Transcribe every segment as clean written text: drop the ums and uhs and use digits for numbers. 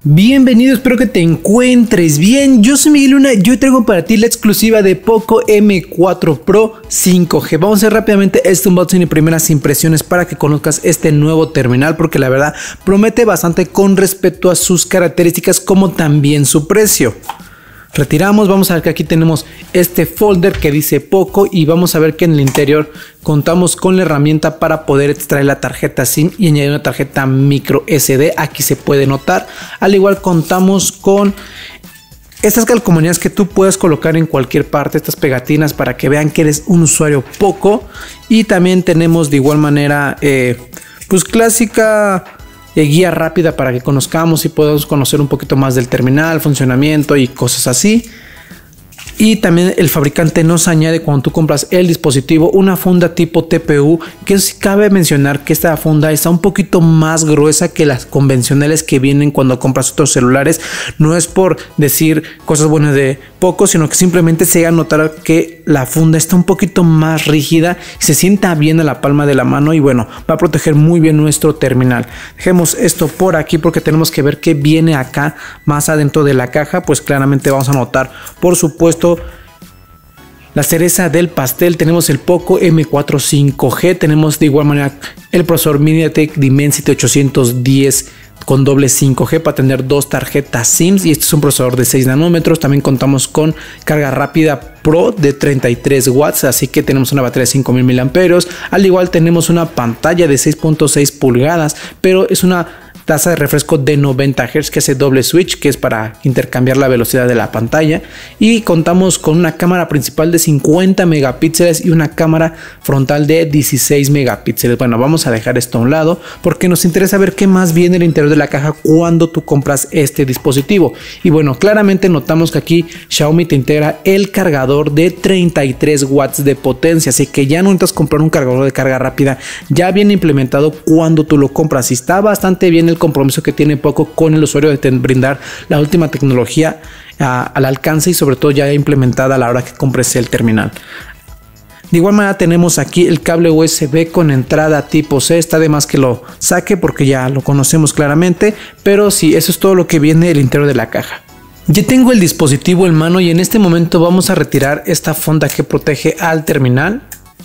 Bienvenido, espero que te encuentres bien. Yo soy Miguel Luna y hoy traigo para ti la exclusiva de Poco M4 Pro 5G. Vamos a hacer rápidamente este unboxing y primeras impresiones para que conozcas este nuevo terminal, porque la verdad promete bastante con respecto a sus características como también su precio. Retiramos, vamos a ver que aquí tenemos este folder que dice Poco y vamos a ver que en el interior contamos con la herramienta para poder extraer la tarjeta SIM y añadir una tarjeta micro SD. Aquí se puede notar. Al igual contamos con estas calcomanías que tú puedes colocar en cualquier parte, estas pegatinas para que vean que eres un usuario Poco. Y también tenemos de igual manera pues clásica guía rápida para que conozcamos y podamos conocer un poquito más del terminal, funcionamiento y cosas así. Y también el fabricante nos añade, cuando tú compras el dispositivo, una funda tipo TPU, que sí cabe mencionar que esta funda está un poquito más gruesa que las convencionales que vienen cuando compras otros celulares. No es por decir cosas buenas de Poco, sino que simplemente se llega a notar que la funda está un poquito más rígida y se sienta bien a la palma de la mano, y bueno, va a proteger muy bien nuestro terminal. Dejemos esto por aquí porque tenemos que ver qué viene acá más adentro de la caja. Pues claramente vamos a notar, por supuesto, la cereza del pastel. Tenemos el Poco M4 5G, tenemos de igual manera el procesador MediaTek Dimensity 810 con doble 5G para tener dos tarjetas SIM, y este es un procesador de 6 nanómetros. También contamos con carga rápida Pro de 33 watts, así que tenemos una batería de 5000 mAh. Al igual tenemos una pantalla de 6.6 pulgadas, pero es una tasa de refresco de 90 Hz que hace doble switch, que es para intercambiar la velocidad de la pantalla. Y contamos con una cámara principal de 50 megapíxeles y una cámara frontal de 16 megapíxeles. Bueno, vamos a dejar esto a un lado porque nos interesa ver qué más viene en el interior de la caja cuando tú compras este dispositivo. Y bueno, claramente notamos que aquí Xiaomi te integra el cargador de 33 watts de potencia, así que ya no necesitas comprar un cargador de carga rápida, ya viene implementado cuando tú lo compras. Y está bastante bien el compromiso que tiene Poco con el usuario de brindar la última tecnología al alcance, y sobre todo ya implementada a la hora que compres el terminal. De igual manera tenemos aquí el cable USB con entrada tipo C. Está de más que lo saque porque ya lo conocemos claramente, pero sí, eso es todo lo que viene del interior de la caja. Ya tengo el dispositivo en mano y en este momento vamos a retirar esta funda que protege al terminal.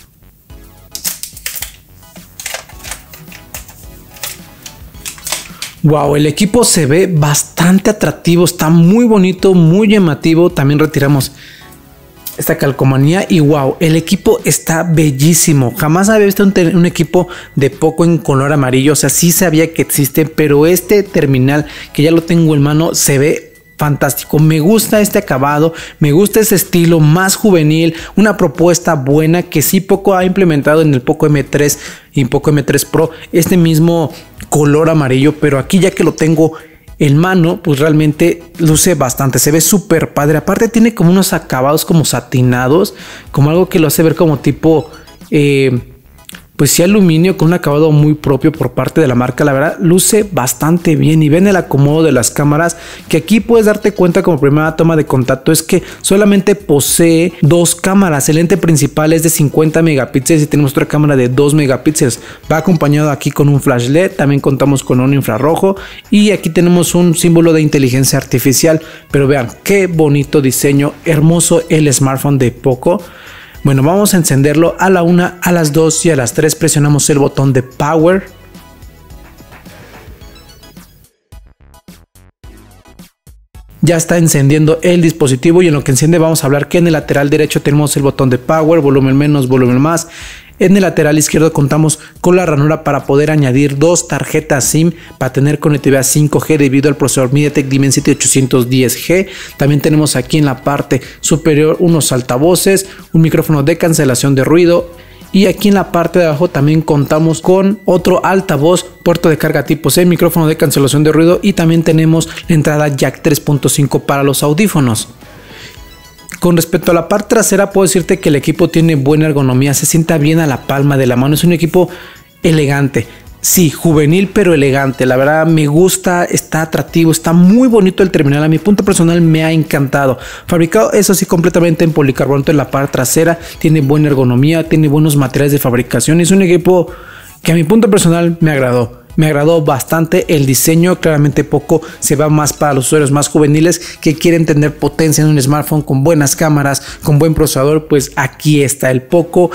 Wow, el equipo se ve bastante atractivo, está muy bonito, muy llamativo. También retiramos esta calcomanía y wow, el equipo está bellísimo. Jamás había visto un equipo de Poco en color amarillo. O sea, sí sabía que existe, pero este terminal que ya lo tengo en mano se ve fantástico. Me gusta este acabado, me gusta ese estilo más juvenil, una propuesta buena que sí Poco ha implementado en el Poco M3 y Poco M3 Pro, este mismo color amarillo, pero aquí ya que lo tengo en mano, pues realmente luce bastante, se ve súper padre. Aparte tiene como unos acabados como satinados, como algo que lo hace ver como tipo pues sí, aluminio, con un acabado muy propio por parte de la marca. La verdad luce bastante bien, y ven el acomodo de las cámaras, que aquí puedes darte cuenta como primera toma de contacto es que solamente posee dos cámaras. El lente principal es de 50 megapíxeles y tenemos otra cámara de 2 megapíxeles. Va acompañado aquí con un flash LED, también contamos con un infrarrojo y aquí tenemos un símbolo de inteligencia artificial. Pero vean qué bonito diseño, hermoso el smartphone de Poco. Bueno, vamos a encenderlo a la 1, a las 2 y a las 3. Presionamos el botón de Power. Ya está encendiendo el dispositivo, y en lo que enciende vamos a hablar que en el lateral derecho tenemos el botón de Power, volumen menos, volumen más. En el lateral izquierdo contamos con la ranura para poder añadir dos tarjetas SIM para tener conectividad 5G debido al procesador MediaTek Dimensity 810G. También tenemos aquí en la parte superior unos altavoces, un micrófono de cancelación de ruido, y aquí en la parte de abajo también contamos con otro altavoz, puerto de carga tipo C, micrófono de cancelación de ruido, y también tenemos la entrada jack 3.5 para los audífonos. Con respecto a la parte trasera, puedo decirte que el equipo tiene buena ergonomía, se sienta bien a la palma de la mano, es un equipo elegante. Sí, juvenil pero elegante. La verdad me gusta, está atractivo, está muy bonito el terminal. A mi punto personal me ha encantado. Fabricado, eso sí, completamente en policarbonato en la parte trasera. Tiene buena ergonomía, tiene buenos materiales de fabricación. Es un equipo que a mi punto personal me agradó. Me agradó bastante el diseño. Claramente Poco se va más para los usuarios más juveniles que quieren tener potencia en un smartphone con buenas cámaras, con buen procesador. Pues aquí está el Poco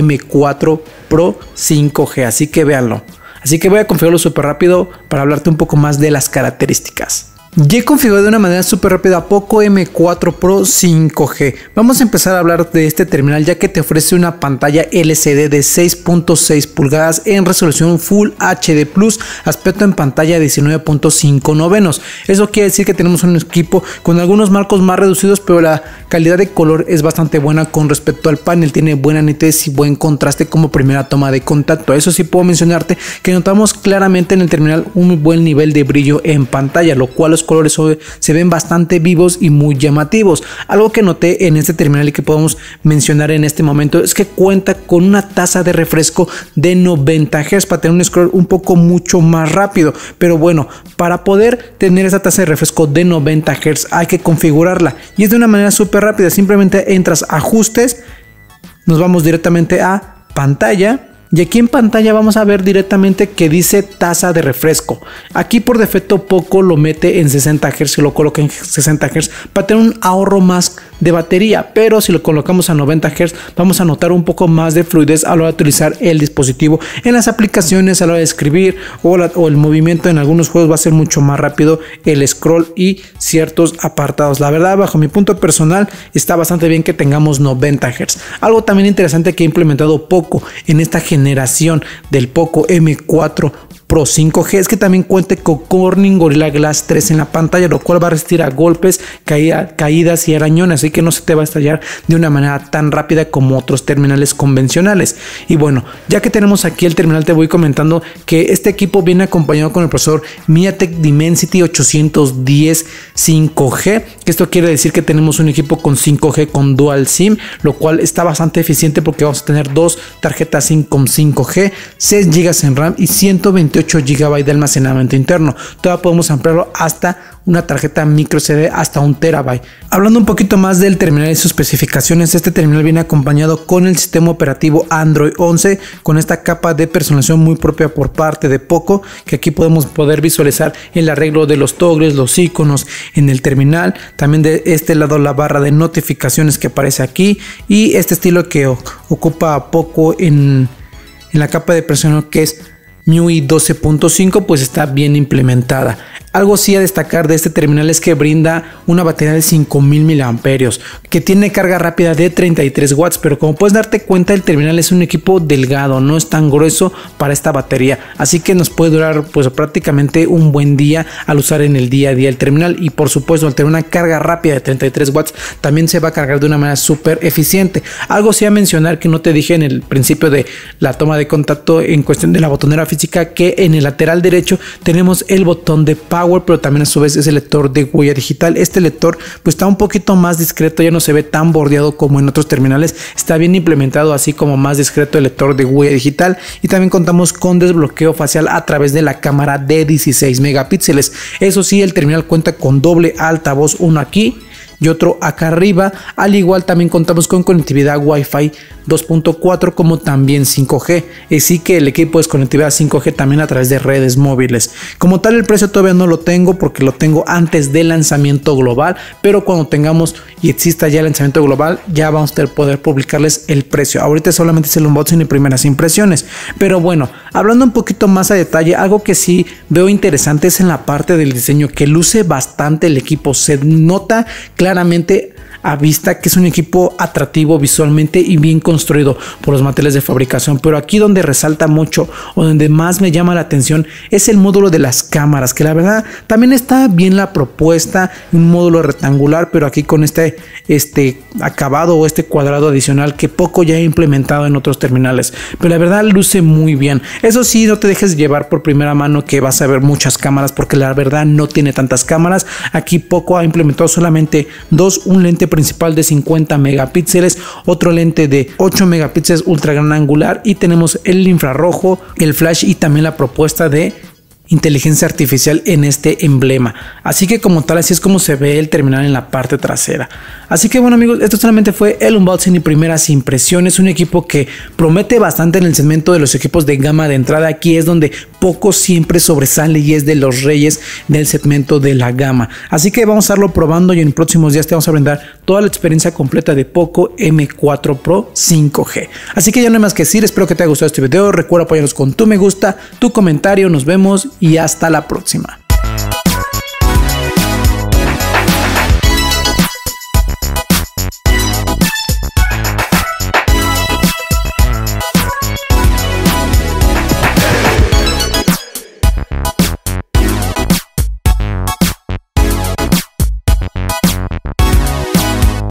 M4 Pro 5G, así que véanlo. Así que voy a configurarlo súper rápido para hablarte un poco más de las características. Ya he configurado de una manera súper rápida Poco M4 Pro 5G. Vamos a empezar a hablar de este terminal, ya que te ofrece una pantalla LCD de 6.6 pulgadas en resolución Full HD Plus, aspecto en pantalla 19.5 novenos. Eso quiere decir que tenemos un equipo con algunos marcos más reducidos, pero la calidad de color es bastante buena con respecto al panel. Tiene buena nitidez y buen contraste como primera toma de contacto. Eso sí puedo mencionarte que notamos claramente en el terminal un buen nivel de brillo en pantalla, lo cual los colores se ven bastante vivos y muy llamativos. Algo que noté en este terminal y que podemos mencionar en este momento es que cuenta con una tasa de refresco de 90 Hz para tener un scroll un poco mucho más rápido. Pero bueno, para poder tener esa tasa de refresco de 90 Hz hay que configurarla y es de una manera súper rápida. Simplemente entras a ajustes, nos vamos directamente a pantalla. Y aquí en pantalla vamos a ver directamente que dice tasa de refresco. Aquí por defecto Poco lo mete en 60 Hz y lo coloca en 60 Hz para tener un ahorro más de batería. Pero si lo colocamos a 90 Hz vamos a notar un poco más de fluidez a la hora de utilizar el dispositivo en las aplicaciones, a la hora de escribir o el movimiento. En algunos juegos va a ser mucho más rápido el scroll y ciertos apartados. La verdad, bajo mi punto personal, está bastante bien que tengamos 90 Hz. Algo también interesante que ha implementado Poco en esta generación del Poco M4 Pro 5G es que también cuente con Corning Gorilla Glass 3 en la pantalla, lo cual va a resistir a golpes, caídas y arañones, así que no se te va a estallar de una manera tan rápida como otros terminales convencionales. Y bueno, ya que tenemos aquí el terminal, te voy comentando que este equipo viene acompañado con el procesador MediaTek Dimensity 810 5G, que esto quiere decir que tenemos un equipo con 5G con Dual SIM, lo cual está bastante eficiente porque vamos a tener dos tarjetas SIM con 5G, 6 GB en RAM y 128 GB de almacenamiento interno. Todavía podemos ampliarlo hasta una tarjeta micro SD hasta 1 TB. Hablando un poquito más del terminal y sus especificaciones, este terminal viene acompañado con el sistema operativo Android 11 con esta capa de personalización muy propia por parte de Poco, que aquí podemos visualizar el arreglo de los toggles, los iconos en el terminal. También de este lado la barra de notificaciones que aparece aquí y este estilo que ocupa Poco en la capa de personalización, que es MIUI 12.5, pues está bien implementada. Algo sí a destacar de este terminal es que brinda una batería de 5000 mAh, que tiene carga rápida de 33 watts, pero como puedes darte cuenta el terminal es un equipo delgado, no es tan grueso para esta batería, así que nos puede durar pues prácticamente un buen día al usar en el día a día el terminal. Y por supuesto, al tener una carga rápida de 33 watts también se va a cargar de una manera súper eficiente. Algo sí a mencionar que no te dije en el principio de la toma de contacto en cuestión de la botonera física, que en el lateral derecho tenemos el botón de power, pero también a su vez es el lector de huella digital. Este lector pues está un poquito más discreto, ya no se ve tan bordeado como en otros terminales, está bien implementado, así como más discreto el lector de huella digital. Y también contamos con desbloqueo facial a través de la cámara de 16 megapíxeles. Eso sí, el terminal cuenta con doble altavoz, uno aquí y otro acá arriba. Al igual también contamos con conectividad Wi-Fi 2.4 como también 5G, así que el equipo es conectividad 5G también a través de redes móviles. Como tal, el precio todavía no lo tengo porque lo tengo antes del lanzamiento global, pero cuando tengamos y exista ya el lanzamiento global ya vamos a poder publicarles el precio. Ahorita solamente es el unboxing y primeras impresiones. Pero bueno, hablando un poquito más a detalle, algo que sí veo interesante es en la parte del diseño, que luce bastante el equipo. Se nota claramente a vista que es un equipo atractivo visualmente y bien construido por los materiales de fabricación, pero aquí donde resalta mucho o donde más me llama la atención es el módulo de las cámaras, que la verdad también está bien la propuesta, un módulo rectangular, pero aquí con este acabado o este cuadrado adicional que Poco ya ha implementado en otros terminales, pero la verdad luce muy bien. Eso sí, no te dejes llevar por primera mano que vas a ver muchas cámaras, porque la verdad no tiene tantas cámaras. Aquí Poco ha implementado solamente dos, un lente principal de 50 megapíxeles, otro lente de 8 megapíxeles ultra gran angular, y tenemos el infrarrojo, el flash y también la propuesta de inteligencia artificial en este emblema. Así que como tal, así es como se ve el terminal en la parte trasera. Así que bueno amigos, esto solamente fue el unboxing y primeras impresiones. Un equipo que promete bastante en el segmento de los equipos de gama de entrada. Aquí es donde Poco siempre sobresale y es de los reyes del segmento de la gama. Así que vamos a estarlo probando y en próximos días te vamos a brindar toda la experiencia completa de Poco M4 Pro 5G. Así que ya no hay más que decir, espero que te haya gustado este video. Recuerda apoyarnos con tu me gusta, tu comentario, nos vemos y hasta la próxima.